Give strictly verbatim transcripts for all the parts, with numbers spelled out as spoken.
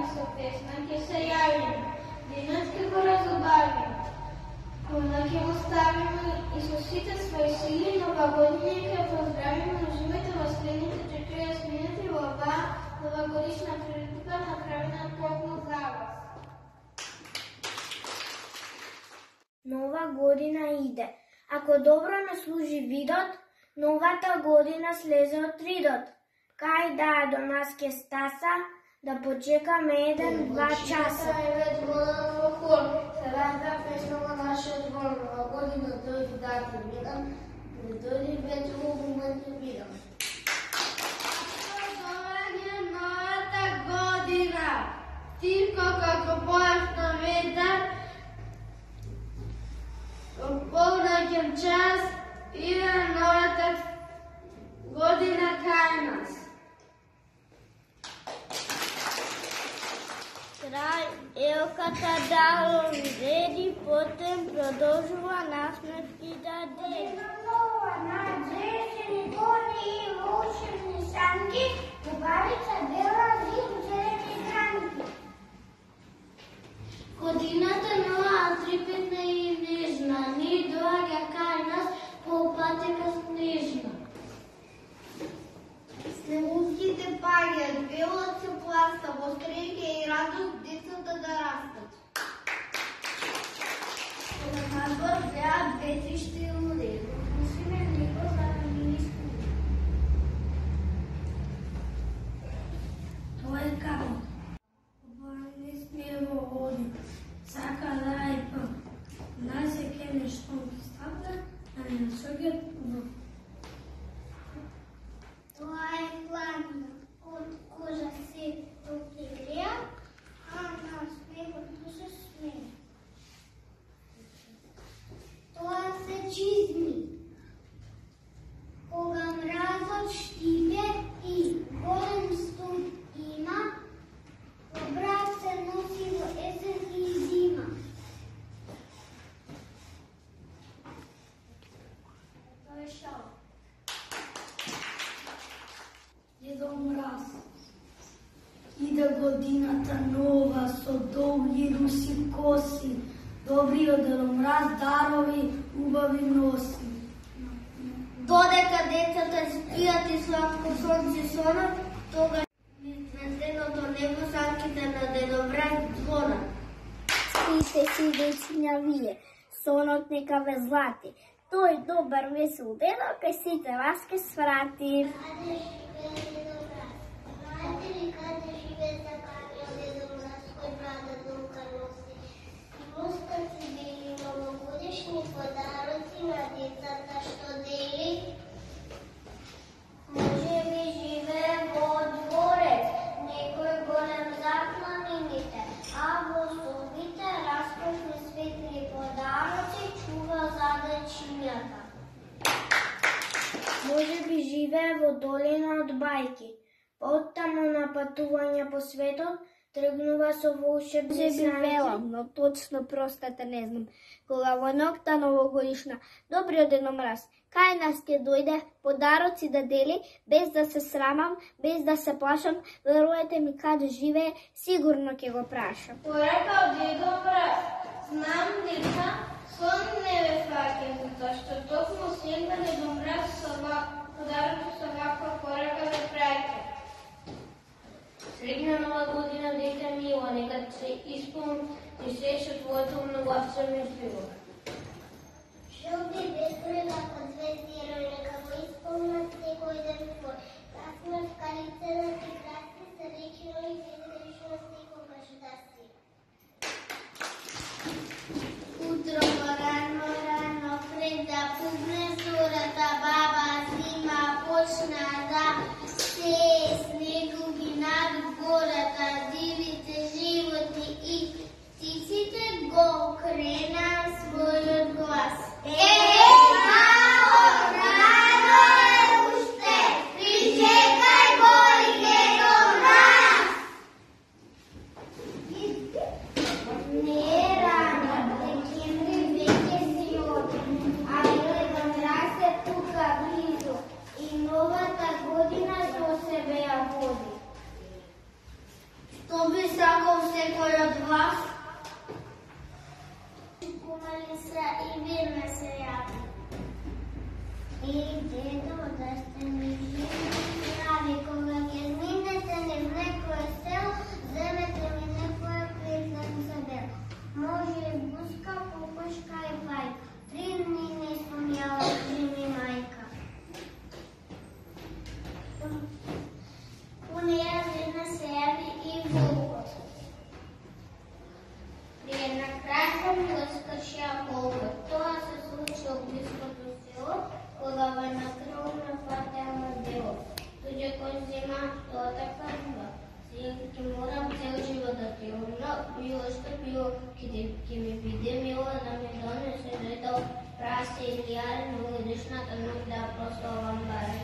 со песна ќе се јавиме, денот ќе го разубавиме. Кога ќе го ставиме и со сите своји сили, нова година ќе поздравиме. Уживајте во следните четиридесет минути во оваа новогодишна прилика направена токму за вас. Нова година иде. Ако добро не служи видот, новата година слезе од ридот. Кај да до нас ке стаса, да почекаме еден-два часа. Еве звонат во хор, се разда песна во нашиот двор. Нова година дојде да ти видам, не дојде вече во момент не видам. Доаѓа новата година, тивко како појав на ветар, понаќам час, иде новата година кај нас. Крај елката дало реди, потем продолжува насмевки да дели. Нова, наджешени кони и волшебни санки, убавица бела зелени гранки. Годината нова, трепетна и нежна, ни доаѓа кај нас по патека снежна. Снегуците паѓаат, белот се пласта, во среќа и радост децата да растат. Кога надвор беат ветриште и луде, пушиме млеко за да ни искуди. Тоа е како. Обоја не смее во води, сака да е пън. Нас е ке нешто ги ставда, а не насогат во. Тоа е пладна, од кожа се прогреа, а на снегот да се смее. Тоа се чизми, кога мразот штипе и голем студ има, брат се носи во есен и зима. Тоа е шал. Дедо Мраз, иде годината нова со долги руси коси, добриот Дедо Мраз дарови убави носи. Додека децата спијат и сладко сонце сонат, тога светленото небо санките на Дедо Мраз звонат. Спите си, дечиња вие, сонот нека ве злати. Тој добар весел дедо кај сите вас ке сврати. Каде живее заканил Дедо Мраз, кој брада долга носи. Мустаци били новогодишни подароци на децата што дели. Може би живее во дворец, некој голем зак на мините, а во собите раскошни светли подароци чува задачињата. Може би живее во долина од бајки. Оттаму на патување по светот тргнува со волшебни санки. Може би велам, но точно простата не знам. Кога во ноќта новогодишна, добриот Дедо Мраз кај нас ќе дојде подароци да дели, без да се срамам, без да се плашам, веруете ми каде живее, сигурно ќе го прашам. Порака од Дедо Мраз, знам дека сон не ве фаќа, затоа што токму сега Дедо Мраз со подароци со ваква порака ве праќа. Среќна нова година, дете мило, нека се исполни и се што твоето многословно мислило. Жълти ветрови како звезди рој, нека го исполнат секој ден твој. Красна скалица да ти краси, сречно и безгрешно секогаш да си. Утро рано, рано, пред да пугне зората, баба зима почна да се снегови над гората, дивите животни и птиците го крена својот глас. Е, мало, рано е уште, причекај го и Дедо Мраз. Не е рано, декември веќе си оди, а Дедо Мраз е тука близу и новата година со себе ја води. Што би strahov sekoj od vas? Kumali se i vi me se javi. I dedo, da ste mi živi pravi, koga ne zminete ni v nekoje selo, zemete mi nekoje prijatelj za belo. Može i buska, kokoška i bajka, tri dni nisam jela, živi majka. Unija žena se javi i Vuko. Prije na kraj sam doskočio Volko. To se slučilo blisko do selo, koga ga na krvno hvatalo bilo. Tuđe ko zima, to taka ruba. Sjeliki moram cel život da ti umno, bilo što bilo, ki mi bide milo, da mi donese redao prase ili jaren, uvidiš na tanog da prosovam bare.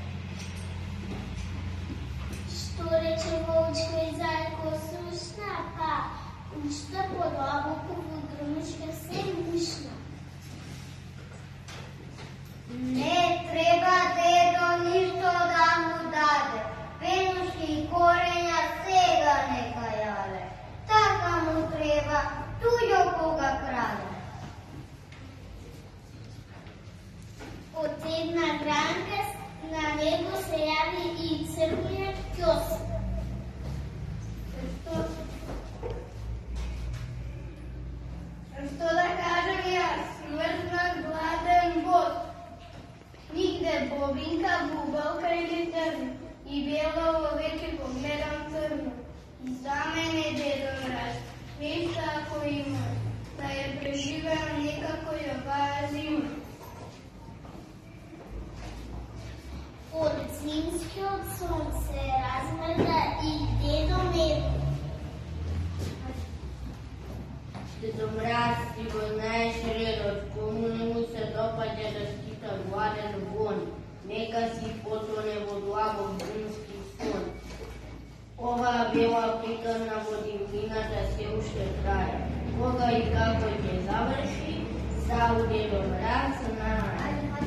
Što reče Volčko i Zajko sušna, pa što po labuku u grumičke se mušna. Ne treba dedo ništo da mu dade, penuški i korenja svega neka jale. Taka mu treba, tuđo koga krade. Od tedna Branka na nego se javi i crkuje kiosk. Što da kažem ja, smrznak, gladan bos. Nigde bobinka, bubavka ili trn. I bijelo oveče pogledam crno. I za mene dedo mraz, veš tako ima, da je preživeo nekako jova zima. Pored zimske od sonce razmrda i dedo nebo. Dedo mraz, ti poznaješ redot, komu ne mu se dopađa da skita gladen von, neka si potone vodlavo zimski son. Ova bela pikana vodivlina se ušte traje, koga i kako će završi, sa u dedo mraz na...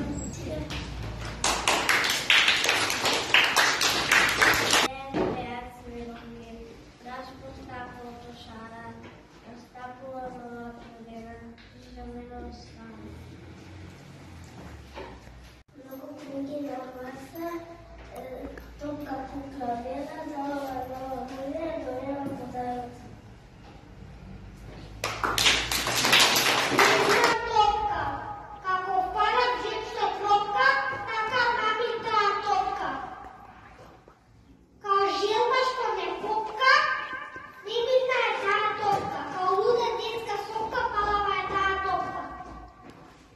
Много книги на гласа, топка кукла бела, нова, нова година, donijela pодаръци. Jedna topka, kako pada džepska tropka, taka nami ta topka. Kao želba što me popka, nebitna je ta topka, kao luda detska sopka, palava je ta topka.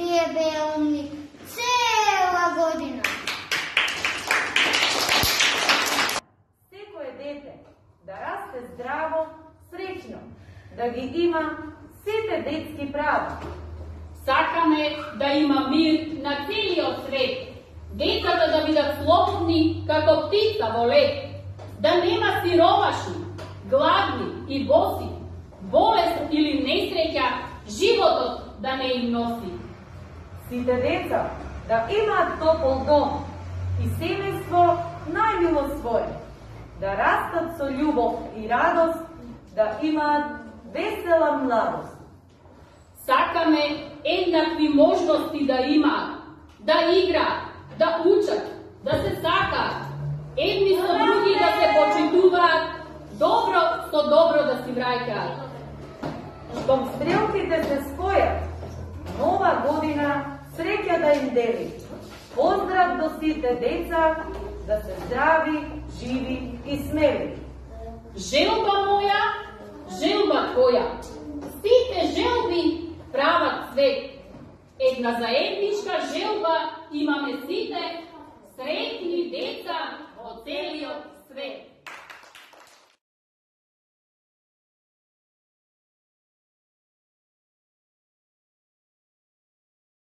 je bio umnik cela godina. Секој дете да расте здраво, среќно, да ги има сите детски права. Сакаме да има мир на целиот свет. Децата да бидат слободни како птица во лет. Да нема сиромашни, гладни и боси. Болест или несреќа животот да не им носи. Сите деца да имаат топол дом и семејство најмило свое. Да растат со љубов и радост, да имаат весела младост. Сакаме еднакви можности да имаат, да играат, да учат, да се сакаат, едни со други да се почитуваат, добро со добро да си враќаат. Штом стрелките се спојат, нова година среќа да им дели. Поздрав до сите деца, да се здрави, живи и смели. Желба моја, желба твоја, сите желби прават свет. Една заедничка желба имаме сите, среќни деца во целиот свет.